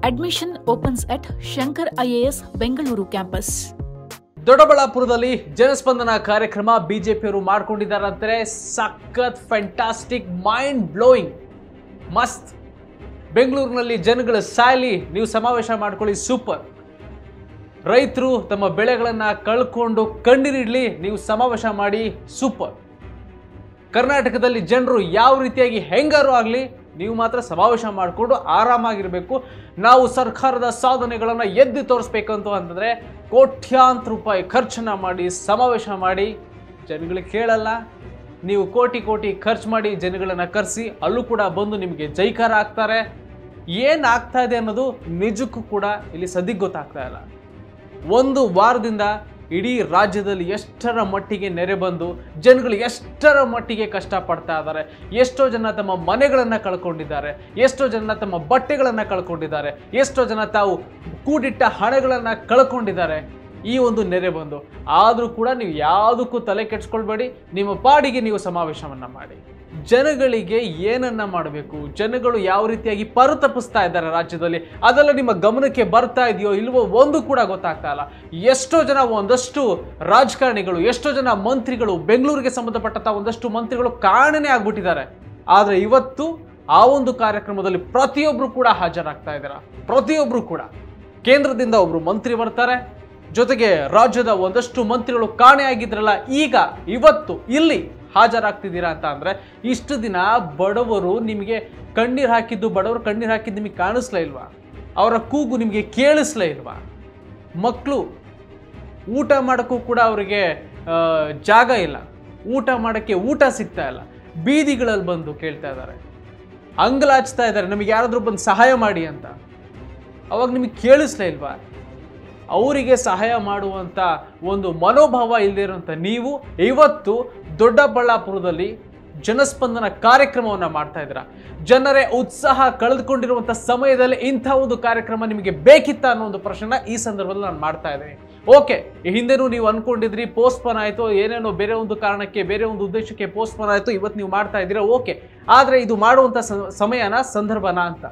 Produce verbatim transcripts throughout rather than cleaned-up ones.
Admission opens at Shankar I A S Bengaluru campus. ದೊಡ್ಡಬಳ್ಳಾಪುರದಲ್ಲಿ ಜನಸ್ಪಂದನ ಕಾರ್ಯಕ್ರಮ ಬಿಜೆಪಿಯವರು ಮಾಡ್ಕೊಂಡಿದ್ದಾರೆ ಅಂತಾರೆ. ಸಖತ್ ಫ್ಯಾಂಟಾಸ್ಟಿಕ್ ಮೈಂಡ್ ಬ್ಲೋಯಿಂಗ್ ಮಸ್ತ್. ಬೆಂಗಳೂರಿನಲ್ಲಿ ಜನಗಳ ಸಾಲಿ ನೀವು ಸಮಾವೇಶ ಮಾಡ್ಕೊಳ್ಳಿ, ಸೂಪರ್. ರೈತರು ತಮ್ಮ ಬೆಳೆಗಳನ್ನು ಕಳ್ಕೊಂಡು ಕಣ್ಣೀರಿಡ್ಲಿ, ನೀವು ಸಮಾವೇಶ ಮಾಡಿ, ಸೂಪರ್. ಕರ್ನಾಟಕದಲ್ಲಿ ಜನರು ಯಾವ ರೀತಿಯಾಗಿ ಹೆಂಗಾರು ಆಗಲಿ ನೀವು ಮಾತ್ರ ಸಮಾವೇಶ ಮಾಡಿಕೊಂಡು ಆರಾಮಾಗಿರಬೇಕು. ನಾವು ಸರ್ಕಾರದ ಸಾಧನೆಗಳನ್ನು ಎದ್ದು ತೋರಿಸ್ಬೇಕಂತ ಅಂತಂದರೆ ಕೋಟ್ಯಾಂತರ ರೂಪಾಯಿ ಖರ್ಚನ್ನು ಮಾಡಿ ಸಮಾವೇಶ ಮಾಡಿ, ಜನಗಳಿಗೆ ಕೇಳಲ್ಲ. ನೀವು ಕೋಟಿ ಕೋಟಿ ಖರ್ಚು ಮಾಡಿ ಜನಗಳನ್ನು ಕರೆಸಿ ಅಲ್ಲೂ ಕೂಡ ಬಂದು ನಿಮಗೆ ಜೈಕಾರ ಆಗ್ತಾರೆ. ಏನು ಆಗ್ತಾ ಇದೆ ಅನ್ನೋದು ನಿಜಕ್ಕೂ ಕೂಡ ಇಲ್ಲಿ ಸದ್ಯಕ್ಕೆ ಗೊತ್ತಾಗ್ತಾ ಇಲ್ಲ. ಒಂದು ವಾರದಿಂದ ಇಡೀ ರಾಜ್ಯದಲ್ಲಿ ಎಷ್ಟರ ಮಟ್ಟಿಗೆ ನೆರೆ ಬಂದು ಜನಗಳು ಎಷ್ಟರ ಮಟ್ಟಿಗೆ ಕಷ್ಟಪಡ್ತಾ ಇದ್ದಾರೆ. ಎಷ್ಟೋ ಜನ ತಮ್ಮ ಮನೆಗಳನ್ನು ಕಳ್ಕೊಂಡಿದ್ದಾರೆ, ಎಷ್ಟೋ ಜನ ತಮ್ಮ ಬಟ್ಟೆಗಳನ್ನು ಕಳ್ಕೊಂಡಿದ್ದಾರೆ, ಎಷ್ಟೋ ಜನ ತಾವು ಕೂಡಿಟ್ಟ ಹಣಗಳನ್ನು ಕಳ್ಕೊಂಡಿದ್ದಾರೆ ಈ ಒಂದು ನೆರೆ ಬಂದು. ಆದರೂ ಕೂಡ ನೀವು ಯಾವುದಕ್ಕೂ ತಲೆ ಕೆಡಿಸ್ಕೊಳ್ಬೇಡಿ, ನಿಮ್ಮ ಪಾಡಿಗೆ ನೀವು ಸಮಾವೇಶವನ್ನು ಮಾಡಿ. ಜನಗಳಿಗೆ ಏನನ್ನ ಮಾಡಬೇಕು, ಜನಗಳು ಯಾವ ರೀತಿಯಾಗಿ ಪರಿತಪಿಸ್ತಾ ಇದ್ದಾರೆ ರಾಜ್ಯದಲ್ಲಿ, ಅದೆಲ್ಲ ನಿಮ್ಮ ಗಮನಕ್ಕೆ ಬರ್ತಾ ಇದೆಯೋ ಇಲ್ವೋ ಒಂದು ಕೂಡ ಗೊತ್ತಾಗ್ತಾ ಇಲ್ಲ. ಎಷ್ಟೋ ಜನ ಒಂದಷ್ಟು ರಾಜಕಾರಣಿಗಳು, ಎಷ್ಟೋ ಜನ ಮಂತ್ರಿಗಳು, ಬೆಂಗಳೂರಿಗೆ ಸಂಬಂಧಪಟ್ಟಂಥ ಒಂದಷ್ಟು ಮಂತ್ರಿಗಳು ಕಾರಣನೇ ಆಗ್ಬಿಟ್ಟಿದ್ದಾರೆ. ಆದರೆ ಇವತ್ತು ಆ ಒಂದು ಕಾರ್ಯಕ್ರಮದಲ್ಲಿ ಪ್ರತಿಯೊಬ್ಬರು ಕೂಡ ಹಾಜರಾಗ್ತಾ ಇದ್ದಾರೆ. ಪ್ರತಿಯೊಬ್ಬರು ಕೂಡ ಕೇಂದ್ರದಿಂದ ಒಬ್ರು ಮಂತ್ರಿ ಬರ್ತಾರೆ, ಜೊತೆಗೆ ರಾಜ್ಯದ ಒಂದಷ್ಟು ಮಂತ್ರಿಗಳು ಕಾಣೆಯಾಗಿದ್ರಲ್ಲ, ಈಗ ಇವತ್ತು ಇಲ್ಲಿ ಹಾಜರಾಗ್ತಿದ್ದೀರಾ ಅಂತ ಅಂದರೆ ಇಷ್ಟು ದಿನ ಬಡವರು ನಿಮಗೆ ಕಣ್ಣೀರು ಹಾಕಿದ್ದು, ಬಡವರು ಕಣ್ಣೀರು ಹಾಕಿದ್ದು ನಿಮಗೆ ಕಾಣಿಸ್ಲೇ ಇಲ್ವಾ? ಅವರ ಕೂಗು ನಿಮಗೆ ಕೇಳಿಸ್ಲೇ ಇಲ್ವಾ? ಮಕ್ಕಳು ಊಟ ಮಾಡೋಕ್ಕೂ ಕೂಡ ಅವರಿಗೆ ಜಾಗ ಇಲ್ಲ, ಊಟ ಮಾಡೋಕ್ಕೆ ಊಟ ಸಿಗ್ತಾ ಇಲ್ಲ, ಬೀದಿಗಳಲ್ಲಿ ಬಂದು ಕೇಳ್ತಾ ಇದ್ದಾರೆ, ಅಂಗಲಾಚ್ತಾ ಇದ್ದಾರೆ, ನಮಗೆ ಯಾರಾದರೂ ಬಂದು ಸಹಾಯ ಮಾಡಿ ಅಂತ. ಅವಾಗ ನಿಮಗೆ ಕೇಳಿಸ್ಲೇ ಇಲ್ವಾ? ಅವರಿಗೆ ಸಹಾಯ ಮಾಡುವಂಥ ಒಂದು ಮನೋಭಾವ ಇಲ್ಲದಿರುವಂಥ ನೀವು ಇವತ್ತು ದೊಡ್ಡಬಳ್ಳಾಪುರದಲ್ಲಿ ಜನಸ್ಪಂದನ ಕಾರ್ಯಕ್ರಮವನ್ನು ಮಾಡ್ತಾ ಇದ್ದೀರಾ. ಜನರೇ ಉತ್ಸಾಹ ಕಳೆದುಕೊಂಡಿರುವಂಥ ಸಮಯದಲ್ಲಿ ಇಂಥ ಒಂದು ಕಾರ್ಯಕ್ರಮ ನಿಮಗೆ ಬೇಕಿತ್ತ ಅನ್ನೋ ಒಂದು ಪ್ರಶ್ನೆ ಈ ಸಂದರ್ಭದಲ್ಲಿ ನಾನು ಮಾಡ್ತಾ ಇದ್ದೀನಿ. ಓಕೆ, ಹಿಂದೆನೂ ನೀವು ಅನ್ಕೊಂಡಿದ್ರಿ ಪೋಸ್ಟ್ಪೋನ್ ಆಯಿತು, ಏನೇನೋ ಬೇರೆ ಒಂದು ಕಾರಣಕ್ಕೆ ಬೇರೆ ಒಂದು ಉದ್ದೇಶಕ್ಕೆ ಪೋಸ್ಟ್ಪೋನ್ ಆಯಿತು, ಇವತ್ತು ನೀವು ಮಾಡ್ತಾ ಇದ್ದೀರಾ. ಓಕೆ, ಆದರೆ ಇದು ಮಾಡುವಂಥ ಸಮಯನ ಸಂದರ್ಭನ ಅಂತ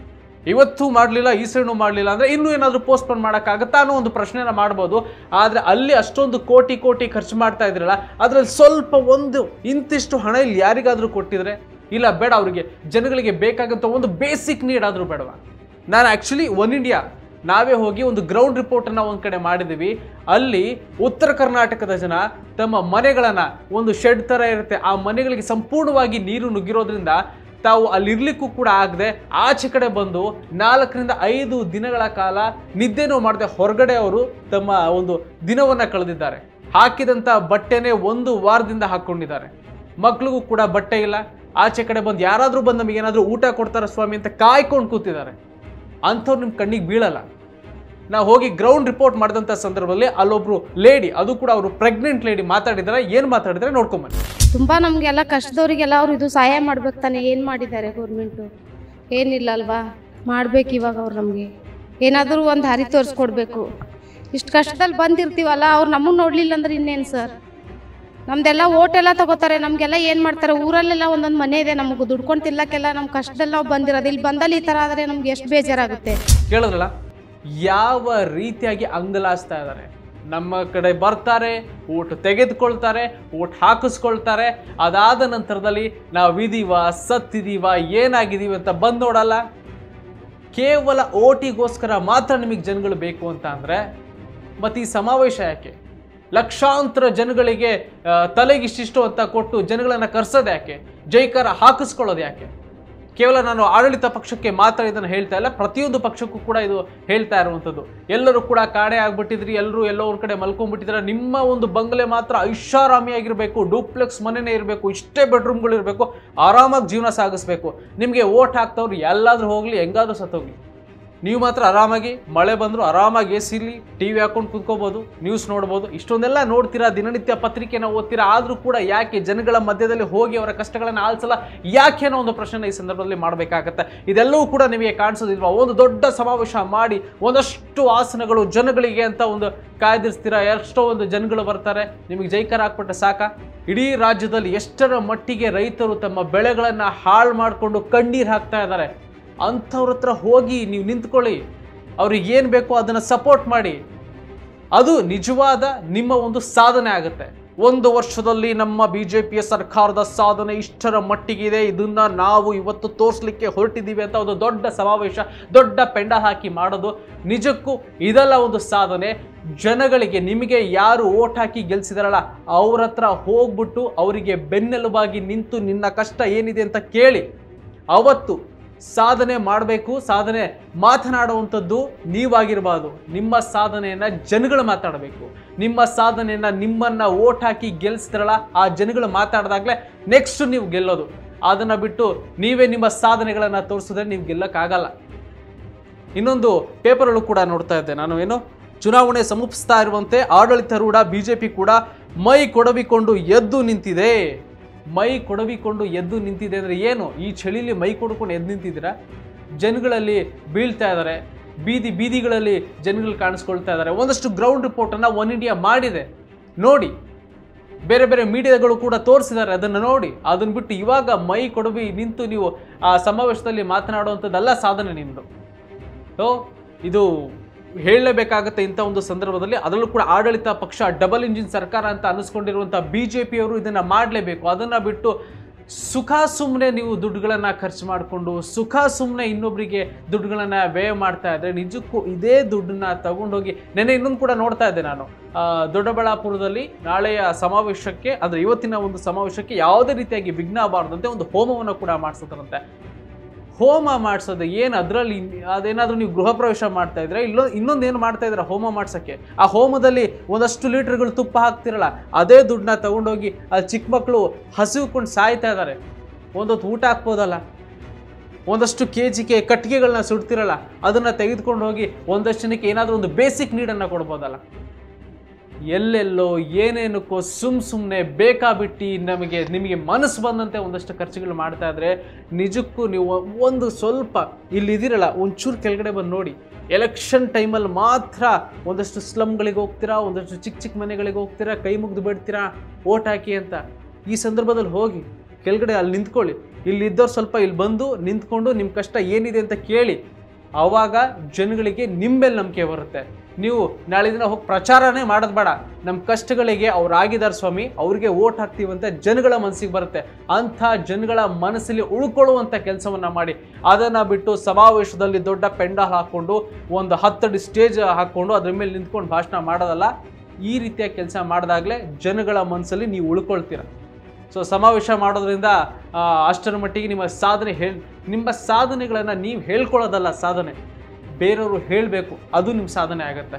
ಇವತ್ತು ಮಾಡಲಿಲ್ಲ, ಈ ಸೈಡು ಮಾಡಲಿಲ್ಲ ಅಂದರೆ ಇನ್ನೂ ಏನಾದರೂ ಪೋಸ್ಟ್ಪೋನ್ ಮಾಡೋಕ್ಕಾಗತ್ತಾ ಅನ್ನೋ ಒಂದು ಪ್ರಶ್ನೆನ ಮಾಡ್ಬೋದು. ಆದರೆ ಅಲ್ಲಿ ಅಷ್ಟೊಂದು ಕೋಟಿ ಕೋಟಿ ಖರ್ಚು ಮಾಡ್ತಾ ಇದ್ರಲ್ಲ, ಅದರಲ್ಲಿ ಸ್ವಲ್ಪ ಒಂದು ಇಂತಿಷ್ಟು ಹಣ ಇಲ್ಲಿ ಯಾರಿಗಾದರೂ ಕೊಟ್ಟಿದ್ರೆ, ಇಲ್ಲ ಬೇಡ, ಅವರಿಗೆ ಜನಗಳಿಗೆ ಬೇಕಾಗಂತ ಒಂದು ಬೇಸಿಕ್ ನೀಡ್ ಆದರೂ ಬೇಡವಾ? ನಾನು ಆ್ಯಕ್ಚುಲಿ ಒನ್ ಇಂಡಿಯಾ ನಾವೇ ಹೋಗಿ ಒಂದು ಗ್ರೌಂಡ್ ರಿಪೋರ್ಟನ್ನು ಒಂದು ಕಡೆ ಮಾಡಿದ್ದೀವಿ. ಅಲ್ಲಿ ಉತ್ತರ ಕರ್ನಾಟಕದ ಜನ ತಮ್ಮ ಮನೆಗಳನ್ನು, ಒಂದು ಶೆಡ್ ಥರ ಇರುತ್ತೆ, ಆ ಮನೆಗಳಿಗೆ ಸಂಪೂರ್ಣವಾಗಿ ನೀರು ನುಗ್ಗಿರೋದ್ರಿಂದ ತಾವು ಅಲ್ಲಿರ್ಲಿಕ್ಕೂ ಕೂಡ ಆಗದೆ ಆಚೆ ಕಡೆ ಬಂದು ನಾಲ್ಕರಿಂದ ಐದು ದಿನಗಳ ಕಾಲ ನಿದ್ದೆನೂ ಮಾಡದೆ ಹೊರಗಡೆ ಅವರು ತಮ್ಮ ಒಂದು ದಿನವನ್ನು ಕಳೆದಿದ್ದಾರೆ. ಹಾಕಿದಂಥ ಬಟ್ಟೆನೇ ಒಂದು ವಾರದಿಂದ ಹಾಕ್ಕೊಂಡಿದ್ದಾರೆ. ಮಕ್ಳಿಗೂ ಕೂಡ ಬಟ್ಟೆ ಇಲ್ಲ. ಆಚೆ ಕಡೆ ಬಂದು ಯಾರಾದರೂ ಬಂದು ನಮಗೇನಾದರೂ ಊಟ ಕೊಡ್ತಾರೆ ಸ್ವಾಮಿ ಅಂತ ಕಾಯ್ಕೊಂಡು ಕೂತಿದ್ದಾರೆ. ಅಂಥವ್ರು ನಿಮ್ಮ ಕಣ್ಣಿಗೆ ಬೀಳಲ್ಲ. ನಾವು ಹೋಗಿ ಗ್ರೌಂಡ್ ರಿಪೋರ್ಟ್ ಮಾಡಿದಂಥ ಸಂದರ್ಭದಲ್ಲಿ ಅಲ್ಲೊಬ್ರು ಲೇಡಿ, ಅದು ಕೂಡ ಅವರು ಪ್ರೆಗ್ನೆಂಟ್ ಲೇಡಿ ಮಾತಾಡಿದ್ದಾರೆ. ಏನು ಮಾತಾಡಿದ್ರೆ ನೋಡ್ಕೊಂಬನ್ನಿ. ತುಂಬ ನಮಗೆಲ್ಲ ಕಷ್ಟದವ್ರಿಗೆಲ್ಲ ಅವರು ಇದು ಸಹಾಯ ಮಾಡ್ಬೇಕು ತಾನೆ. ಏನು ಮಾಡಿದ್ದಾರೆ ಗೌರ್ಮೆಂಟು? ಏನಿಲ್ಲ ಅಲ್ವಾ? ಮಾಡ್ಬೇಕು ಇವಾಗ. ಅವ್ರು ನಮಗೆ ಏನಾದರೂ ಒಂದು ಹಾದಿ ತೋರಿಸ್ಕೊಡ್ಬೇಕು. ಇಷ್ಟು ಕಷ್ಟದಲ್ಲಿ ಬಂದಿರ್ತೀವಲ್ಲ, ಅವ್ರು ನಮಗೆ ನೋಡಲಿಲ್ಲ ಅಂದ್ರೆ ಇನ್ನೇನು ಸರ್? ನಮ್ದೆಲ್ಲ ಓಟೆಲ್ಲ ತಗೋತಾರೆ, ನಮಗೆಲ್ಲ ಏನು ಮಾಡ್ತಾರೆ? ಊರಲ್ಲೆಲ್ಲ ಒಂದೊಂದು ಮನೆ ಇದೆ, ನಮಗೆ ದುಡ್ಕೊಂಡು ತಿನ್ನಕ್ಕೆಲ್ಲ ನಮ್ಮ ಕಷ್ಟದಲ್ಲಿ ನಾವು ಬಂದಿರೋದು. ಇಲ್ಲಿ ಬಂದಲ್ಲಿ ಈ ಥರ ಆದರೆ ನಮ್ಗೆ ಎಷ್ಟು ಬೇಜಾರಾಗುತ್ತೆ. ಕೇಳಿದ್ರಲ್ಲ ಯಾವ ರೀತಿಯಾಗಿ ಅಂಗಲಾಚ್ತಾ ಇದ್ದಾರೆ. ನಮ್ಮ ಕಡೆ ಬರ್ತಾರೆ, ಓಟ್ ತೆಗೆದುಕೊಳ್ತಾರೆ, ಓಟ್ ಹಾಕಿಸ್ಕೊಳ್ತಾರೆ. ಅದಾದ ನಂತರದಲ್ಲಿ ನಾವಿದೀವ, ಸತ್ತಿದೀವ, ಏನಾಗಿದ್ದೀವಿ ಅಂತ ಬಂದು ನೋಡಲ್ಲ. ಕೇವಲ ಓಟಿಗೋಸ್ಕರ ಮಾತ್ರ ನಿಮಗೆ ಜನಗಳು ಬೇಕು ಅಂತ ಅಂದರೆ ಮತ್ತು ಈ ಸಮಾವೇಶ ಯಾಕೆ? ಲಕ್ಷಾಂತರ ಜನಗಳಿಗೆ ತಲೆಗಿಷ್ಟಿಷ್ಟು ಅಂತ ಕೊಟ್ಟು ಜನಗಳನ್ನು ಕರ್ಸೋದು ಯಾಕೆ? ಜೈಕಾರ ಹಾಕಿಸ್ಕೊಳ್ಳೋದು ಯಾಕೆ? ಕೇವಲ ನಾನು ಆಡಳಿತ ಪಕ್ಷಕ್ಕೆ ಮಾತ್ರ ಇದನ್ನು ಹೇಳ್ತಾ ಇಲ್ಲ, ಪ್ರತಿಯೊಂದು ಪಕ್ಷಕ್ಕೂ ಕೂಡ ಇದು ಹೇಳ್ತಾ ಇರುವಂಥದ್ದು. ಎಲ್ಲರೂ ಕೂಡ ಕಾಣೆ ಆಗ್ಬಿಟ್ಟಿದ್ರಿ, ಎಲ್ಲರೂ ಎಲ್ಲೋ ಒಂದು ಕಡೆ ಮಲ್ಕೊಂಡ್ಬಿಟ್ಟಿದ್ರೆ. ನಿಮ್ಮ ಒಂದು ಬಂಗಲೆ ಮಾತ್ರ ಐಷಾರಾಮಿಯಾಗಿರಬೇಕು, ಡೂಪ್ಲೆಕ್ಸ್ ಮನೆಯೇ ಇರಬೇಕು, ಇಷ್ಟೇ ಬೆಡ್ರೂಮ್ಗಳು ಇರಬೇಕು, ಆರಾಮಾಗಿ ಜೀವನ ಸಾಗಿಸ್ಬೇಕು. ನಿಮಗೆ ಓಟ್ ಹಾಕ್ತವ್ರು ಎಲ್ಲಾದರೂ ಹೋಗಲಿ, ಹೆಂಗಾದ್ರೂ ಸತ್ತೋಗ್ಲಿ, ನೀವು ಮಾತ್ರ ಆರಾಮಾಗಿ ಮಳೆ ಬಂದರೂ ಆರಾಮಾಗಿ ಎ ಸಿಲಿ ಟಿ ವಿ ಹಾಕೊಂಡು ಕುತ್ಕೋಬೋದು, ನ್ಯೂಸ್ ನೋಡ್ಬೋದು. ಇಷ್ಟೊಂದೆಲ್ಲ ನೋಡ್ತೀರಾ, ದಿನನಿತ್ಯ ಪತ್ರಿಕೆನ ಓದ್ತೀರಾ. ಆದರೂ ಕೂಡ ಯಾಕೆ ಜನಗಳ ಮಧ್ಯದಲ್ಲಿ ಹೋಗಿ ಅವರ ಕಷ್ಟಗಳನ್ನು ಆಲಿಸಲ್ಲ? ಯಾಕೆ ಅನ್ನೋ ಒಂದು ಪ್ರಶ್ನೆ ಈ ಸಂದರ್ಭದಲ್ಲಿ ಮಾಡಬೇಕಾಗತ್ತೆ. ಇದೆಲ್ಲವೂ ಕೂಡ ನಿಮಗೆ ಕಾಣಿಸೋದಿಲ್ವಾ? ಒಂದು ದೊಡ್ಡ ಸಮಾವೇಶ ಮಾಡಿ ಒಂದಷ್ಟು ಆಸನಗಳು ಜನಗಳಿಗೆ ಅಂತ ಒಂದು ಕಾಯ್ದಿರಿಸ್ತೀರಾ. ಎಷ್ಟೋ ಒಂದು ಜನಗಳು ಬರ್ತಾರೆ, ನಿಮಗೆ ಜೈಕಾರ ಹಾಕ್ಬಿಟ್ರೆ ಸಾಕ? ಇಡೀ ರಾಜ್ಯದಲ್ಲಿ ಎಷ್ಟರ ಮಟ್ಟಿಗೆ ರೈತರು ತಮ್ಮ ಬೆಳೆಗಳನ್ನು ಹಾಳು ಮಾಡಿಕೊಂಡು ಕಣ್ಣೀರು ಹಾಕ್ತಾ ಇದ್ದಾರೆ. ಅಂಥವ್ರ ಹತ್ರ ಹೋಗಿ ನೀವು ನಿಂತ್ಕೊಳ್ಳಿ, ಅವ್ರಿಗೆ ಏನು ಬೇಕೋ ಅದನ್ನು ಸಪೋರ್ಟ್ ಮಾಡಿ. ಅದು ನಿಜವಾದ ನಿಮ್ಮ ಒಂದು ಸಾಧನೆ ಆಗುತ್ತೆ. ಒಂದು ವರ್ಷದಲ್ಲಿ ನಮ್ಮ ಬಿ ಜೆ ಪಿಯ ಸರ್ಕಾರದ ಸಾಧನೆ ಇಷ್ಟರ ಮಟ್ಟಿಗಿದೆ, ಇದನ್ನ ನಾವು ಇವತ್ತು ತೋರಿಸ್ಲಿಕ್ಕೆ ಹೊರಟಿದ್ದೀವಿ ಅಂತ ಒಂದು ದೊಡ್ಡ ಸಮಾವೇಶ, ದೊಡ್ಡ ಪೆಂಡ ಹಾಕಿ ಮಾಡೋದು ನಿಜಕ್ಕೂ ಇದೆಲ್ಲ ಒಂದು ಸಾಧನೆ. ಜನಗಳಿಗೆ, ನಿಮಗೆ ಯಾರು ಓಟ್ ಹಾಕಿ ಗೆಲ್ಸಿದಾರಲ್ಲ ಅವ್ರ ಹತ್ರ ಹೋಗ್ಬಿಟ್ಟು ಅವರಿಗೆ ಬೆನ್ನೆಲುಬಾಗಿ ನಿಂತು ನಿನ್ನ ಕಷ್ಟ ಏನಿದೆ ಅಂತ ಕೇಳಿ ಅವತ್ತು ಸಾಧನೆ ಮಾಡಬೇಕು. ಸಾಧನೆ ಮಾತನಾಡುವಂಥದ್ದು ನೀವಾಗಿರಬಾರ್ದು. ನಿಮ್ಮ ಸಾಧನೆಯನ್ನು ಜನಗಳು ಮಾತಾಡಬೇಕು. ನಿಮ್ಮ ಸಾಧನೆಯನ್ನು ನಿಮ್ಮನ್ನು ಓಟ್ ಹಾಕಿ ಗೆಲ್ಸಿದ್ರಲ್ಲ ಆ ಜನಗಳು ಮಾತಾಡಿದಾಗಲೇ ನೆಕ್ಸ್ಟ್ ನೀವು ಗೆಲ್ಲೋದು. ಅದನ್ನು ಬಿಟ್ಟು ನೀವೇ ನಿಮ್ಮ ಸಾಧನೆಗಳನ್ನು ತೋರಿಸಿದ್ರೆ ನೀವು ಗೆಲ್ಲಕ್ಕಾಗಲ್ಲ. ಇನ್ನೊಂದು ಪೇಪರ್ಗಳು ಕೂಡ ನೋಡ್ತಾ ಇದ್ದೆ ನಾನು, ಏನು ಚುನಾವಣೆ ಸಮೀಪಿಸ್ತಾ ಇರುವಂತೆ ಆಡಳಿತಾರೂಢ ಬಿಜೆಪಿ ಕೂಡ ಮೈ ಕೊಡವಿಕೊಂಡು ಎದ್ದು ನಿಂತಿದೆ. ಮೈ ಕೊಡವಿಕೊಂಡು ಎದ್ದು ನಿಂತಿದೆ ಅಂದರೆ ಏನು? ಈ ಚಳಿಲಿ ಮೈ ಕೊಡ್ಕೊಂಡು ಎದ್ದು ನಿಂತಿದ್ದೀರಾ? ಜನಗಳಲ್ಲಿ ಬೀಳ್ತಾ ಇದ್ದಾರೆ, ಬೀದಿ ಬೀದಿಗಳಲ್ಲಿ ಜನಗಳು ಕಾಣಿಸ್ಕೊಳ್ತಾ ಇದ್ದಾರೆ. ಒಂದಷ್ಟು ಗ್ರೌಂಡ್ ರಿಪೋರ್ಟನ್ನು ಒನ್ ಇಂಡಿಯಾ ಮಾಡಿದೆ, ನೋಡಿ. ಬೇರೆ ಬೇರೆ ಮೀಡಿಯಾಗಳು ಕೂಡ ತೋರಿಸಿದ್ದಾರೆ, ಅದನ್ನು ನೋಡಿ. ಅದನ್ನು ಬಿಟ್ಟು ಇವಾಗ ಮೈ ಕೊಡವಿ ನಿಂತು ನೀವು ಆ ಸಮಾವೇಶದಲ್ಲಿ ಮಾತನಾಡುವಂಥದ್ದೆಲ್ಲ ಸಾಧನೆ ನಿಮ್ಮದು. ಸೊ ಇದು ಹೇಳಲೇಬೇಕಾಗತ್ತೆ ಇಂಥ ಒಂದು ಸಂದರ್ಭದಲ್ಲಿ. ಅದರಲ್ಲೂ ಕೂಡ ಆಡಳಿತ ಪಕ್ಷ ಡಬಲ್ ಇಂಜಿನ್ ಸರ್ಕಾರ ಅಂತ ಅನ್ನಿಸ್ಕೊಂಡಿರುವಂಥ ಬಿ ಜೆ ಪಿಯವರು ಇದನ್ನು ಮಾಡಲೇಬೇಕು. ಅದನ್ನು ಬಿಟ್ಟು ಸುಖ ಸುಮ್ಮನೆ ನೀವು ದುಡ್ಡುಗಳನ್ನು ಖರ್ಚು ಮಾಡಿಕೊಂಡು ಸುಖ ಸುಮ್ಮನೆ ಇನ್ನೊಬ್ಬರಿಗೆ ದುಡ್ಡುಗಳನ್ನು ವ್ಯಯ ಮಾಡ್ತಾ ಇದ್ದರೆ ನಿಜಕ್ಕೂ ಇದೇ ದುಡ್ಡನ್ನ ತಗೊಂಡೋಗಿ, ನೆನ್ನೆ ಇನ್ನೊಂದು ಕೂಡ ನೋಡ್ತಾ ಇದ್ದೆ ನಾನು, ದೊಡ್ಡಬಳ್ಳಾಪುರದಲ್ಲಿ ನಾಳೆಯ ಸಮಾವೇಶಕ್ಕೆ, ಅಂದರೆ ಇವತ್ತಿನ ಒಂದು ಸಮಾವೇಶಕ್ಕೆ ಯಾವುದೇ ರೀತಿಯಾಗಿ ವಿಘ್ನ ಆಗಬಾರ್ದಂತೆ ಒಂದು ಹೋಮವನ್ನು ಕೂಡ ಮಾಡಿಸ್ತಾರಂತೆ. ಹೋಮ ಮಾಡಿಸೋದು ಏನು? ಅದರಲ್ಲಿ ಅದೇನಾದರೂ ನೀವು ಗೃಹ ಪ್ರವೇಶ ಮಾಡ್ತಾ ಇದ್ರೆ ಇಲ್ಲೋ ಇನ್ನೊಂದು ಏನು ಮಾಡ್ತಾ ಇದ್ರೆ ಹೋಮ ಮಾಡ್ಸೋಕ್ಕೆ, ಆ ಹೋಮದಲ್ಲಿ ಒಂದಷ್ಟು ಲೀಟರ್ಗಳು ತುಪ್ಪ ಹಾಕ್ತಿರಲ್ಲ, ಅದೇ ದುಡ್ಡನ್ನ ತಗೊಂಡೋಗಿ ಅಲ್ಲಿ ಚಿಕ್ಕ ಮಕ್ಕಳು ಹಸಿವುಕೊಂಡು ಸಾಯ್ತಾ ಇದ್ದಾರೆ. ಒಂದೊತ್ತು ಊಟ ಹಾಕ್ಬೋದಲ್ಲ, ಒಂದಷ್ಟು ಕೆ ಜಿಗೆ ಕಟ್ಟಿಗೆಗಳನ್ನ ಸುಡ್ತಿರಲ್ಲ, ಅದನ್ನು ತೆಗೆದುಕೊಂಡು ಹೋಗಿ ಒಂದಷ್ಟು ಜನಕ್ಕೆ ಏನಾದರೂ ಒಂದು ಬೇಸಿಕ್ ನೀಡನ್ನು ಕೊಡ್ಬೋದಲ್ಲ. ಎಲ್ಲೆಲ್ಲೋ ಏನೇನಕ್ಕೋ ಸುಮ್ ಸುಮ್ಮನೆ ಬೇಕಾಬಿಟ್ಟು ನಮಗೆ ನಿಮಗೆ ಮನಸ್ಸು ಬಂದಂತೆ ಒಂದಷ್ಟು ಖರ್ಚುಗಳು ಮಾಡ್ತಾ ಇದ್ರೆ ನಿಜಕ್ಕೂ ನೀವು ಒಂದು ಸ್ವಲ್ಪ ಇಲ್ಲಿದ್ದೀರಲ್ಲ ಒಂಚೂರು ಕೆಳಗಡೆ ಬಂದು ನೋಡಿ. ಎಲೆಕ್ಷನ್ ಟೈಮಲ್ಲಿ ಮಾತ್ರ ಒಂದಷ್ಟು ಸ್ಲಮ್ಗಳಿಗೆ ಹೋಗ್ತೀರಾ, ಒಂದಷ್ಟು ಚಿಕ್ಕ ಚಿಕ್ಕ ಮನೆಗಳಿಗೆ ಹೋಗ್ತೀರಾ, ಕೈ ಮುಗಿದು ಬಿಡ್ತೀರಾ ಓಟ್ ಹಾಕಿ ಅಂತ. ಈ ಸಂದರ್ಭದಲ್ಲಿ ಹೋಗಿ ಕೆಳಗಡೆ ಅಲ್ಲಿ ನಿಂತ್ಕೊಳ್ಳಿ. ಇಲ್ಲಿದ್ದವ್ರು ಸ್ವಲ್ಪ ಇಲ್ಲಿ ಬಂದು ನಿಂತ್ಕೊಂಡು ನಿಮ್ಮ ಕಷ್ಟ ಏನಿದೆ ಅಂತ ಕೇಳಿ, ಆವಾಗ ಜನಗಳಿಗೆ ನಿಮ್ಮ ಮೇಲೆ ನಂಬಿಕೆ ಬರುತ್ತೆ. ನೀವು ನಾಳೆ ದಿನ ಹೋಗಿ ಪ್ರಚಾರನೇ ಮಾಡೋದು ಬೇಡ, ನಮ್ಮ ಕಷ್ಟಗಳಿಗೆ ಅವ್ರು ಆಗಿದ್ದಾರೆ ಸ್ವಾಮಿ, ಅವ್ರಿಗೆ ಓಟ್ ಹಾಕ್ತೀವಂತ ಜನಗಳ ಮನಸ್ಸಿಗೆ ಬರುತ್ತೆ. ಅಂಥ ಜನಗಳ ಮನಸ್ಸಲ್ಲಿ ಉಳ್ಕೊಳ್ಳುವಂಥ ಕೆಲಸವನ್ನು ಮಾಡಿ. ಅದನ್ನು ಬಿಟ್ಟು ಸಮಾವೇಶದಲ್ಲಿ ದೊಡ್ಡ ಪೆಂಡಾಲ್ ಹಾಕ್ಕೊಂಡು ಒಂದು ಹತ್ತಡಿ ಸ್ಟೇಜ್ ಹಾಕ್ಕೊಂಡು ಅದ್ರ ಮೇಲೆ ನಿಂತ್ಕೊಂಡು ಭಾಷಣ ಮಾಡೋದಲ್ಲ. ಈ ರೀತಿಯ ಕೆಲಸ ಮಾಡಿದಾಗಲೇ ಜನಗಳ ಮನಸ್ಸಲ್ಲಿ ನೀವು ಉಳ್ಕೊಳ್ತೀರ. ಸೊ ಸಮಾವೇಶ ಮಾಡೋದ್ರಿಂದ ಅಷ್ಟರ ಮಟ್ಟಿಗೆ ನಿಮ್ಮ ಸಾಧನೆ ಹೇಳಿ ನಿಮ್ಮ ಸಾಧನೆಗಳನ್ನು ನೀವು ಹೇಳ್ಕೊಳ್ಳೋದಲ್ಲ ಸಾಧನೆ, ಬೇರೆಯವರು ಹೇಳಬೇಕು, ಅದು ನಿಮ್ಮ ಸಾಧನೆ ಆಗುತ್ತೆ.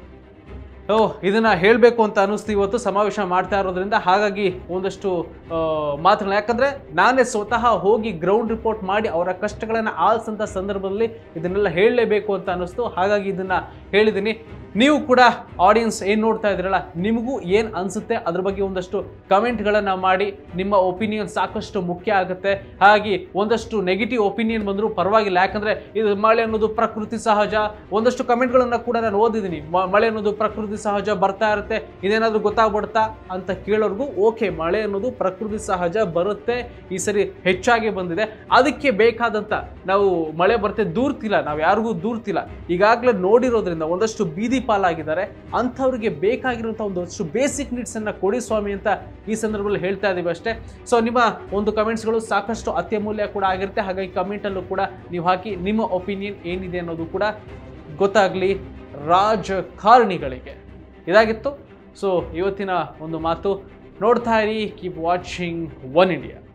ಓ ಇದನ್ನು ಹೇಳಬೇಕು ಅಂತ ಅನ್ನಿಸ್ತು ಇವತ್ತು ಸಮಾವೇಶ ಮಾಡ್ತಾ ಇರೋದ್ರಿಂದ. ಹಾಗಾಗಿ ಒಂದಷ್ಟು ಮಾತುಗಳು, ಯಾಕಂದರೆ ನಾನೇ ಸ್ವತಃ ಹೋಗಿ ಗ್ರೌಂಡ್ ರಿಪೋರ್ಟ್ ಮಾಡಿ ಅವರ ಕಷ್ಟಗಳನ್ನು ಆಲಿಸೋಂಥ ಸಂದರ್ಭದಲ್ಲಿ ಇದನ್ನೆಲ್ಲ ಹೇಳಲೇಬೇಕು ಅಂತ ಅನ್ನಿಸ್ತು. ಹಾಗಾಗಿ ಇದನ್ನು ಹೇಳಿದ್ದೀನಿ. ನೀವು ಕೂಡ ಆಡಿಯನ್ಸ್ ಏನು ನೋಡ್ತಾ ಇದ್ದೀರಲ್ಲ, ನಿಮಗೂ ಏನು ಅನಿಸುತ್ತೆ ಅದ್ರ ಬಗ್ಗೆ ಒಂದಷ್ಟು ಕಮೆಂಟ್ಗಳನ್ನು ಮಾಡಿ. ನಿಮ್ಮ ಒಪಿನಿಯನ್ ಸಾಕಷ್ಟು ಮುಖ್ಯ ಆಗುತ್ತೆ. ಹಾಗೆ ಒಂದಷ್ಟು ನೆಗೆಟಿವ್ ಒಪಿನಿಯನ್ ಬಂದರೂ ಪರವಾಗಿಲ್ಲ, ಯಾಕಂದರೆ ಇದು ಮಳೆ ಅನ್ನೋದು ಪ್ರಕೃತಿ ಸಹಜ. ಒಂದಷ್ಟು ಕಮೆಂಟ್ಗಳನ್ನು ಕೂಡ ನಾನು ಓದಿದ್ದೀನಿ, ಮಳೆ ಅನ್ನೋದು ಪ್ರಕೃತಿ ಸಹಜ ಬರ್ತಾ ಇರುತ್ತೆ, ಇದೇನಾದರೂ ಗೊತ್ತಾಗ್ಬಿಡ್ತಾ ಅಂತ ಕೇಳೋರ್ಗೂ ಓಕೆ, ಮಳೆ ಅನ್ನೋದು ಪ್ರಕೃತಿ ಸಹಜ ಬರುತ್ತೆ, ಈ ಸರಿ ಹೆಚ್ಚಾಗಿ ಬಂದಿದೆ, ಅದಕ್ಕೆ ಬೇಕಾದಂಥ ನಾವು ಮಳೆ ಬರುತ್ತೆ ದೂರ್ತಿಲ್ಲ, ನಾವು ಯಾರಿಗೂ ದೂರ್ತಿಲ್ಲ. ಈಗಾಗಲೇ ನೋಡಿರೋದ್ರಿಂದ ಒಂದಷ್ಟು ಬೀದಿ ಪಾಲಾಗಿದ್ದಾರೆ, ಅಂಥವ್ರಿಗೆ ಬೇಕಾಗಿರುವಂಥ ಒಂದಷ್ಟು ಬೇಸಿಕ್ ನೀಡ್ಸನ್ನು ಕೊಡಿ ಸ್ವಾಮಿ ಅಂತ ಈ ಸಂದರ್ಭದಲ್ಲಿ ಹೇಳ್ತಾ ಇದ್ದೀವಿ ಅಷ್ಟೇ. ಸೊ ನಿಮ್ಮ ಒಂದು ಕಮೆಂಟ್ಸ್ಗಳು ಸಾಕಷ್ಟು ಅತ್ಯಮೂಲ್ಯ ಕೂಡ ಆಗಿರುತ್ತೆ. ಹಾಗಾಗಿ ಕಮೆಂಟಲ್ಲೂ ಕೂಡ ನೀವು ಹಾಕಿ ನಿಮ್ಮ ಒಪಿನಿಯನ್ ಏನಿದೆ ಅನ್ನೋದು ಕೂಡ ಗೊತ್ತಾಗಲಿ ರಾಜಕಾರಣಿಗಳಿಗೆ. ಇದಾಗಿತ್ತು ಸೊ ಇವತ್ತಿನ ಒಂದು ಮಾತು. ನೋಡ್ತಾ ಇರಿ, ಕೀಪ್ ವಾಚಿಂಗ್ ಒನ್ ಇಂಡಿಯಾ.